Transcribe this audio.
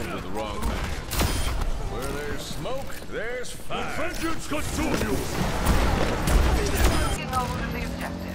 with the wrong man. Where there's smoke, there's fire. Vengeance consume you! Taking over the objective.